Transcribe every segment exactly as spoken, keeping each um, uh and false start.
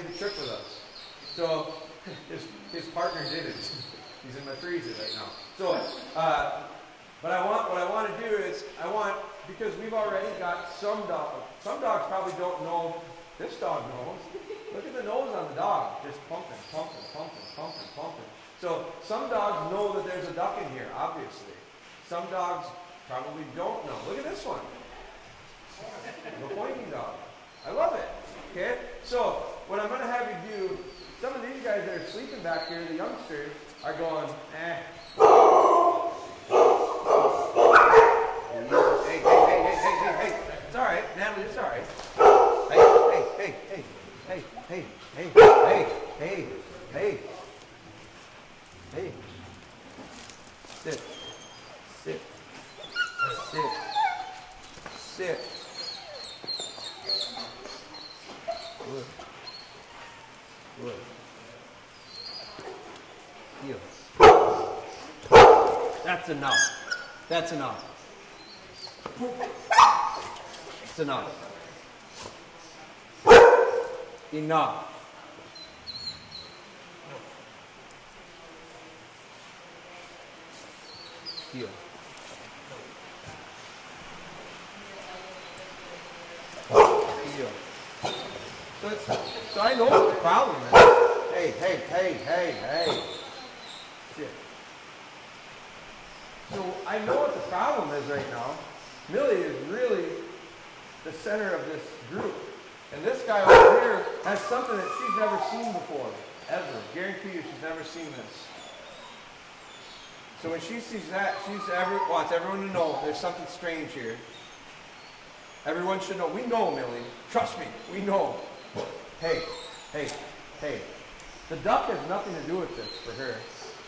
played the trick with us. So his, his partner didn't. He's in my freezer right now. So, uh, but I want, what I want to do is, I want, because we've already got some dogs, some dogs probably don't know, this dog knows. Look at the nose on the dog, just pumping, pumping, pumping, pumping, pumping. So some dogs know that there's a duck in here, obviously. Some dogs probably don't know. Look at this one. The pointing dog. I love it. Okay? So what I'm going to have you do, some of these guys that are sleeping back here, the youngsters, are going, eh. Hey, hey, hey, hey, hey, hey, hey. It's all right. Natalie, it's all right. Hey, hey, hey, hey, hey, hey, hey, hey, hey, hey. Sit. Sit. Sit. Sit. Good. Good. Heel. That's enough. That's enough. It's enough. Enough. Heel. Heel. So, it's, so I know what the problem is. Hey, hey, hey, hey, hey. Sit. So I know what the problem is right now. Millie is really the center of this group. And this guy over here has something that she's never seen before. Ever. Guarantee you she's never seen this. So when she sees that, she's ever, wants everyone to know there's something strange here. Everyone should know. We know, Millie. Trust me. We know. Hey, hey, hey. The duck has nothing to do with this for her.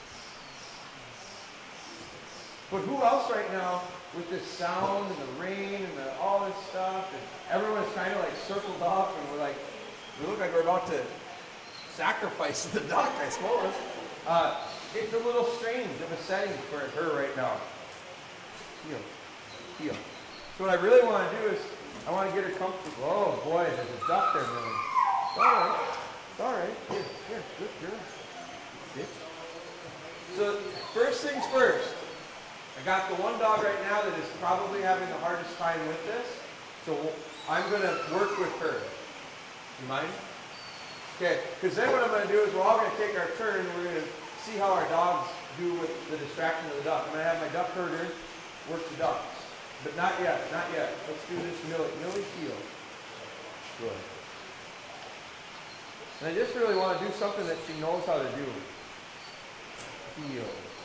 But who else right now with this sound and the rain and the, all this stuff, and everyone is kind of like circled up, and we're like, we look like we're about to sacrifice the duck, I suppose. Uh, it's a little strange of a setting for her right now. Heel, heel. So what I really want to do is, I want to get her comfortable. Oh boy, there's a duck there, Millie. It's all right. It's all right. Here, here, good girl. Sit. So first things first. I got the one dog right now that is probably having the hardest time with this, so I'm going to work with her. You mind? Okay, because then what I'm going to do is we're all going to take our turn and we're going to see how our dogs do with the distraction of the duck. I'm going to have my duck herder work the ducks. But not yet, not yet. Let's do this Millie. Millie heel. Good. And I just really want to do something that she knows how to do. Heel.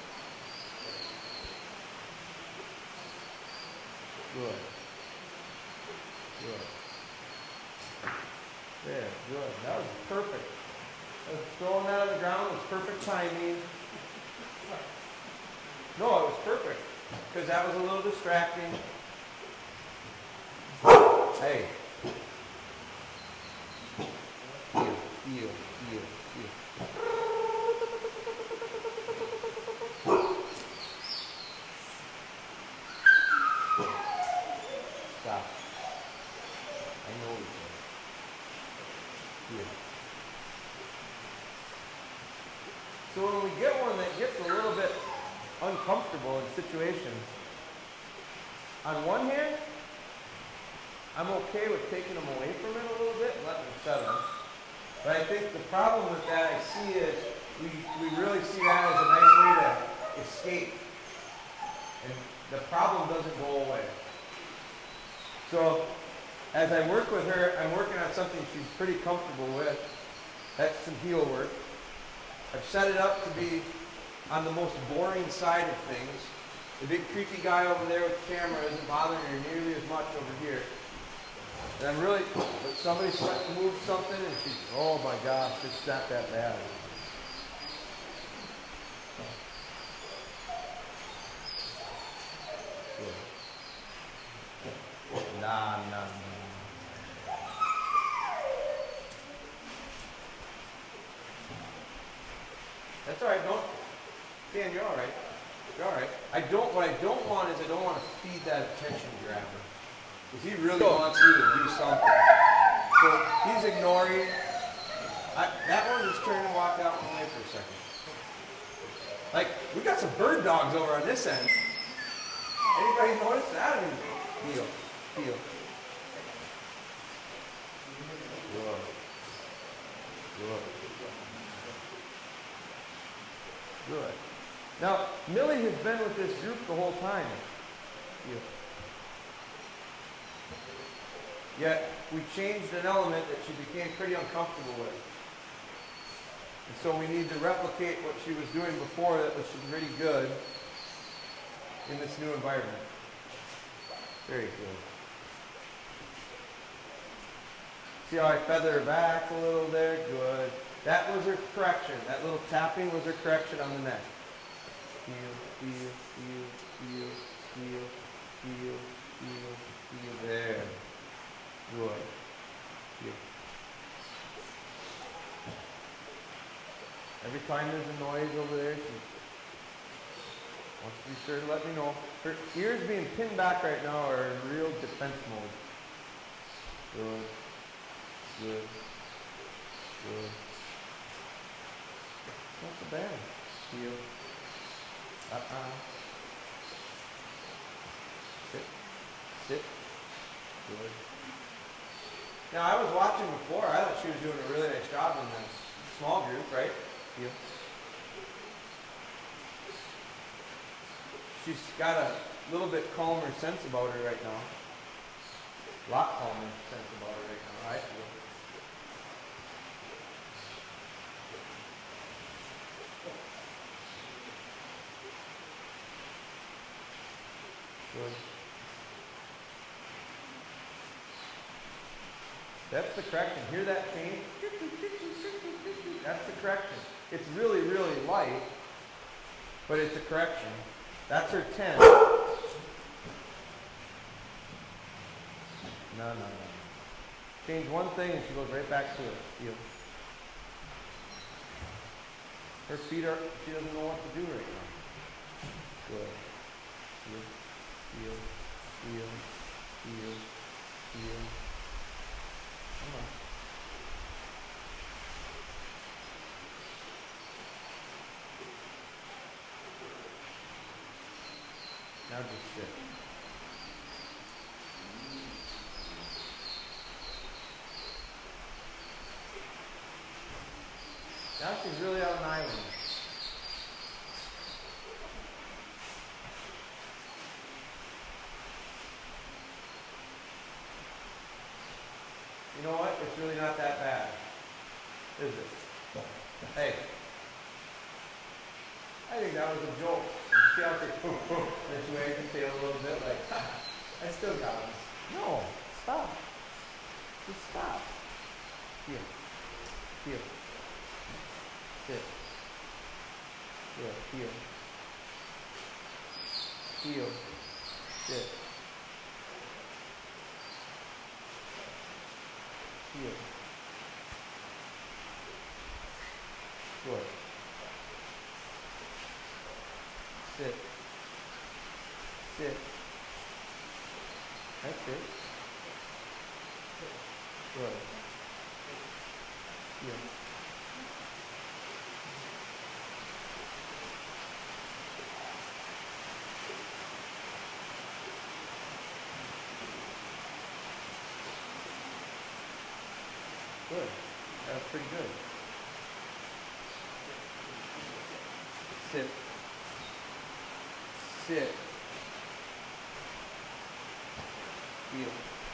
Good. Good. There, good. That was perfect. I was throwing that on the ground. It was perfect timing. No, it was perfect. Because that was a little distracting. Hey. Heel, heel, heel, heel. Stop. I know you can. Here. So when we get one that gets a little bit uncomfortable in situations, on one hand, I'm okay with taking them away from it a little bit and letting them settle. But I think the problem with that I see is we, we really see that as a nice way to escape. And the problem doesn't go away. So as I work with her, I'm working on something she's pretty comfortable with. That's some heel work. I've set it up to be on the most boring side of things. The big creepy guy over there with the camera isn't bothering her nearly as much over here. And I'm really, but somebody moves something and she's, oh my gosh, it's not that bad. Nah, nah, nah. That's all right. Don't, Dan, you're all right. You're all right. I don't. What I don't want is I don't want to feed that attention grabber, because he really wants you to do something. So he's ignoring. I, that one just turned and walked out one way for a second. Like, we got some bird dogs over on this end. Anybody notice that? I mean, heel, heel. Good. Good. Good. Now, Millie has been with this group the whole time. Heel. Yet, we changed an element that she became pretty uncomfortable with. And so we need to replicate what she was doing before that was pretty good in this new environment. Very good. See how I feather her back a little there? Good. That was her correction. That little tapping was her correction on the neck. Heel, heel, heel, heel, heel, heel, heel, heel. There. Good. Heel. Every time there's a noise over there, she wants to be sure to let me know. Her ears being pinned back right now are in real defense mode. Good. Good. Good. It's not so bad. Heel. Uh-uh. Sit. Sit. Good. Now, I was watching before. I thought she was doing a really nice job in the small group, right? Heel. She's got a little bit calmer sense about her right now. A lot calmer sense about her right now, I feel. Good. That's the correction. Hear that pain? That's the correction. It's really, really light, but it's a correction. That's her ten. No, no, no. Change one thing and she goes right back to it. Heel. Her feet are, she doesn't know what to do right now. Good. Heel, heel, heel, heel, heel. Come on. Now just sit. Now she's really on an island. You know what? It's really not that bad, is it? Hey. I think that was a joke. You see how they poof, poof, this way the tail a little bit like, I still got this. No, stop. Just stop. Here. Here. Sit. Good. Heel. Heel. Sit. Heel. Good. Sit. Sit. That's it. Good. Heel. Good. That was pretty good. Sit. Sit. Heel.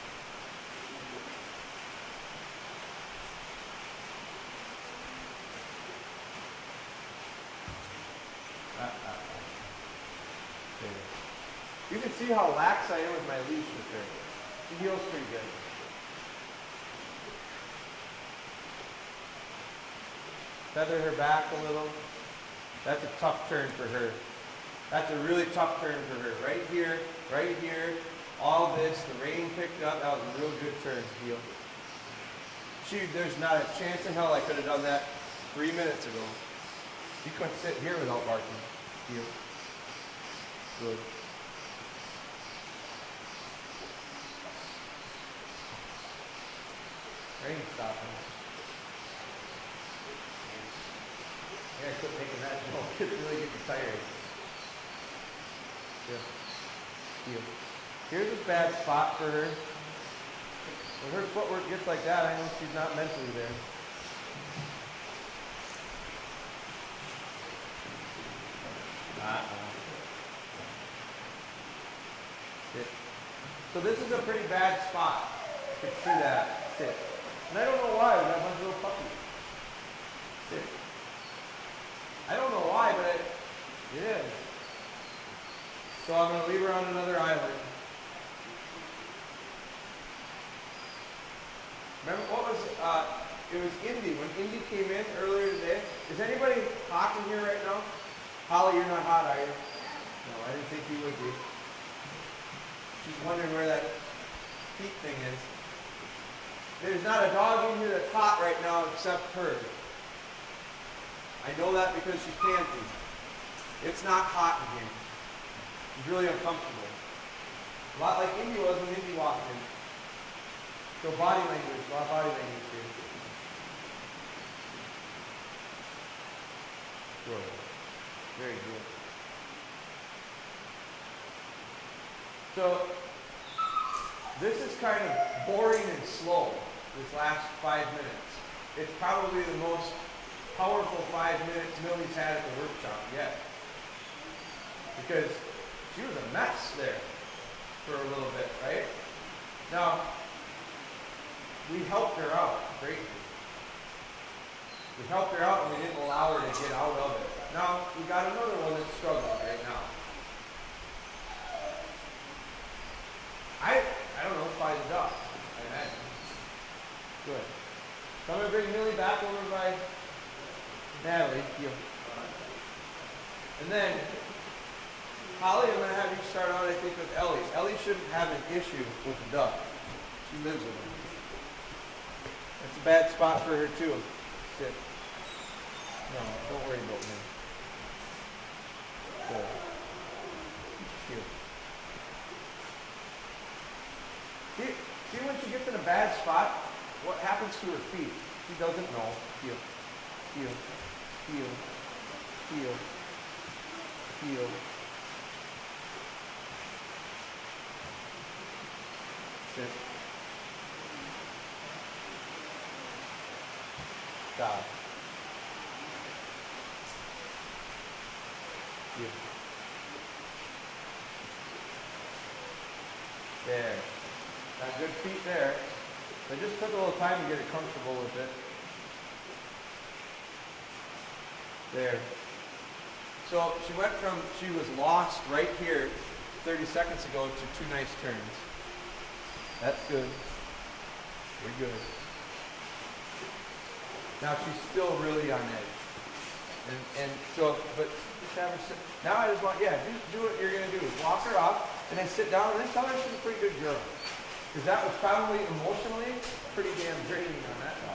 Uh, uh, uh. You can see how lax I am with my leash with her. She heels pretty good. Feather her back a little. That's a tough turn for her. That's a really tough turn for her. Right here, right here, all this, the rain picked up. That was a real good turn, heel. She, there's not a chance in hell I could have done that three minutes ago. You couldn't sit here without barking. Heel. Good. Rain stopping. Yeah, quit making that joke. It's really getting tired. Yeah. Heel. Here's a bad spot for her. When her footwork gets like that, I know she's not mentally there. Uh-uh. Sit. So this is a pretty bad spot. You can see that. Sit. And I don't know why. We got a bunch of little puppies. Sit. I don't know why, but it, it is. So I'm going to leave her on another island. Remember what was, uh, it was Indy. When Indy came in earlier today, is anybody hot in here right now? Holly, you're not hot, are you? No, I didn't think you would be. She's wondering where that heat thing is. There's not a dog in here that's hot right now except her. I know that because she's panting. It's not hot in here. She's really uncomfortable. A lot like Indy was when Indy walked in. So body language, a lot of body language here. Good. Very good. So this is kind of boring and slow, this last five minutes. It's probably the most powerful five minutes Millie's had at the workshop yet. Because she was a mess there for a little bit, right? Now, we helped her out greatly. We helped her out and we didn't allow her to get out of it. Now, we got another one that's struggling right now. I I don't know, fly the duck, I imagine. Good. So I'm going to bring Millie back over by Natalie. You. And then, Holly, I'm going to have you start out, I think, with Ellie. Ellie shouldn't have an issue with the duck. She lives with him. That's a bad spot for her, too. Sit. No, don't worry about me. Good. Cute. See, see when she gets in a bad spot, what happens to her feet? She doesn't know. Heel. Heel. Heel. Heel. Heel. Sit. Stop. Heel. There. Got good feet there. They just took a little time to get it comfortable with it. There. So she went from, she was lost right here thirty seconds ago to two nice turns. That's good. Very good. Now she's still really on edge. And, and so, but just have her sit. Now I just want, yeah, do, do what you're going to do. Walk her up and then sit down and then tell her she's a pretty good girl. Because that was probably emotionally pretty damn draining on that.